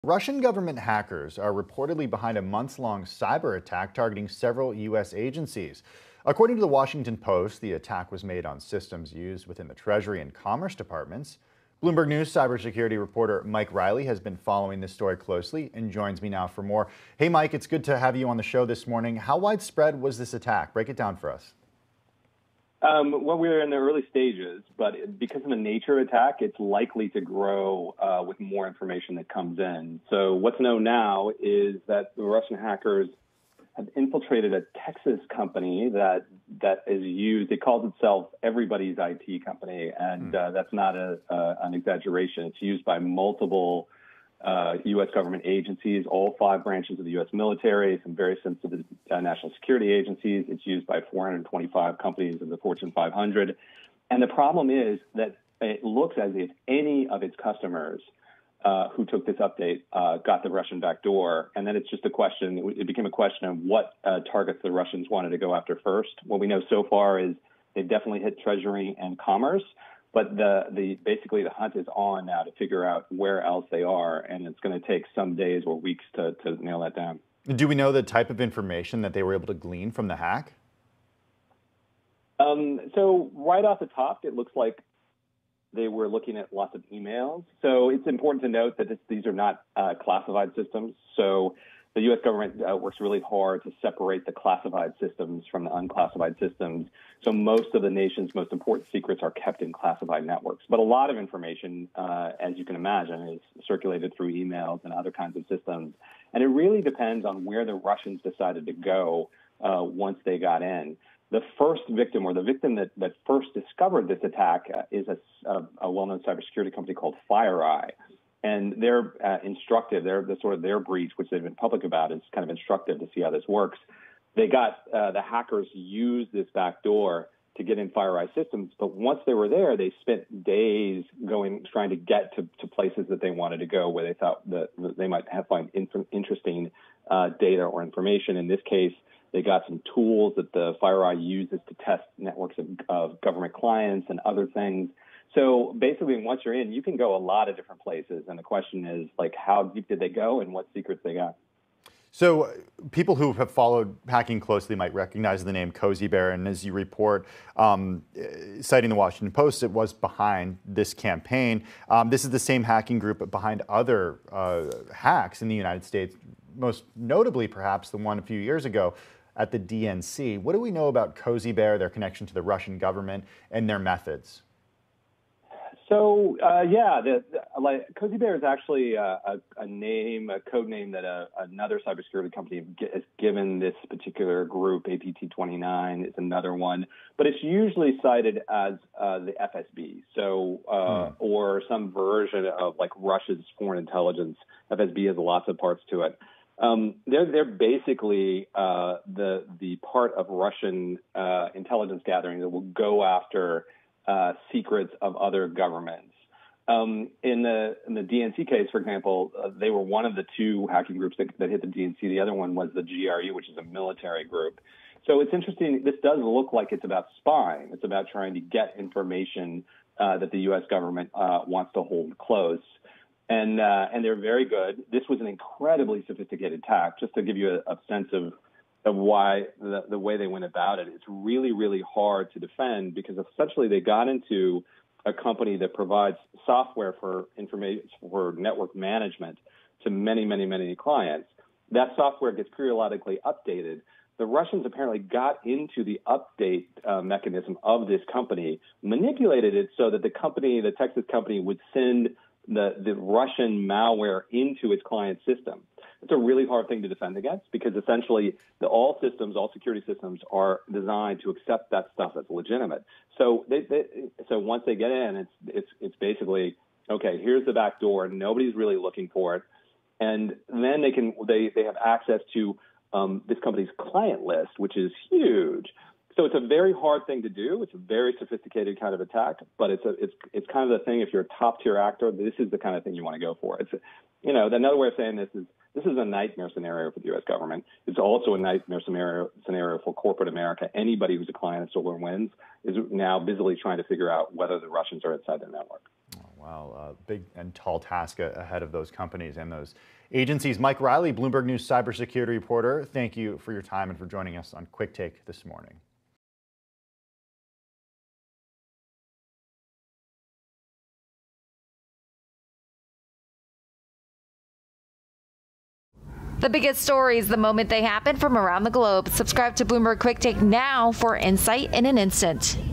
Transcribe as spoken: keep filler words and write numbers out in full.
Russian government hackers are reportedly behind a months-long cyber attack targeting several U S agencies. According to the Washington Post, the attack was made on systems used within the Treasury and Commerce departments. Bloomberg News cybersecurity reporter Mike Riley has been following this story closely and joins me now for more. Hey Mike, it's good to have you on the show this morning. How widespread was this attack? Break it down for us. Um, well, we're in the early stages, but because of the nature of attack, it's likely to grow uh, with more information that comes in. So what's known now is that the Russian hackers have infiltrated a Texas company that that is used. It calls itself everybody's I T company, and uh, that's not a, uh, an exaggeration. It's used by multiple Uh, U S government agencies, all five branches of the U S military, some very sensitive uh, national security agencies. It's used by four hundred twenty-five companies of the Fortune five hundred. And the problem is that it looks as if any of its customers uh, who took this update uh, got the Russian backdoor. And then it's just a question, it became a question of what uh, targets the Russians wanted to go after first. What we know so far is they've definitely hit Treasury and Commerce. But the, the basically the hunt is on now to figure out where else they are, and it's going to take some days or weeks to, to nail that down. Do we know the type of information that they were able to glean from the hack? Um, so right off the top, it looks like they were looking at lots of emails. So it's important to note that this, these are not uh, classified systems. So the U S government uh, works really hard to separate the classified systems from the unclassified systems. So most of the nation's most important secrets are kept in classified networks. But a lot of information, uh, as you can imagine, is circulated through emails and other kinds of systems. And it really depends on where the Russians decided to go uh, once they got in. The first victim, or the victim that, that first discovered this attack, uh, is a, a, a well-known cybersecurity company called FireEye. And they're uh, instructive. They're the sort of their breach, which they've been public about, is kind of instructive to see how this works. They got uh, the hackers used this backdoor to get in FireEye systems, but once they were there, they spent days going trying to get to, to places that they wanted to go, where they thought that, that they might have find inf- interesting uh, data or information. In this case, they got some tools that the FireEye uses to test networks of, of government clients and other things. So basically, once you're in, you can go a lot of different places. And the question is, like, how deep did they go and what secrets they got? So people who have followed hacking closely might recognize the name Cozy Bear. And as you report, um, citing the Washington Post, it was behind this campaign. Um, this is the same hacking group behind other uh, hacks in the United States, most notably perhaps the one a few years ago at the D N C. What do we know about Cozy Bear, their connection to the Russian government, and their methods? So, uh, yeah, the, the, like, Cozy Bear is actually a, a, a name, a code name that a, another cybersecurity company has given this particular group. A P T twenty-nine is another one, but it's usually cited as uh, the F S B, so uh, hmm. or some version of like Russia's foreign intelligence. F S B has lots of parts to it. Um, they're they're basically uh, the the part of Russian uh, intelligence gathering that will go after Uh, secrets of other governments. Um, in the in the D N C case, for example, uh, they were one of the two hacking groups that, that hit the D N C. The other one was the G R U, which is a military group. So it's interesting. This does look like it's about spying. It's about trying to get information uh, that the U S government uh, wants to hold close. And uh, and they're very good. This was an incredibly sophisticated attack. Just to give you a, a sense of of why the, the way they went about it, it's really, really hard to defend, because essentially they got into a company that provides software for information, for network management to many, many, many clients. That software gets periodically updated. The Russians apparently got into the update uh, mechanism of this company, manipulated it so that the company, the Texas company, would send the, the Russian malware into its client system. It's a really hard thing to defend against, because essentially the, all systems, all security systems are designed to accept that stuff as legitimate. So they, they, so once they get in, it's, it's, it's basically, okay, here's the back door. Nobody's really looking for it. And then they can, they, they have access to um, this company's client list, which is huge. So it's a very hard thing to do. It's a very sophisticated kind of attack, but it's a, it's it's kind of the thing. If you're a top tier actor, this is the kind of thing you want to go for. It's, you know, another way of saying this is this is a nightmare scenario for the U S government. It's also a nightmare scenario scenario for corporate America. Anybody who's a client of SolarWinds is now busily trying to figure out whether the Russians are inside their network. Wow, uh, big and tall task ahead of those companies and those agencies. Mike Riley, Bloomberg News cybersecurity reporter, thank you for your time and for joining us on Quick Take this morning. The biggest stories the moment they happen from around the globe. Subscribe to Bloomberg Quick Take now for insight in an instant.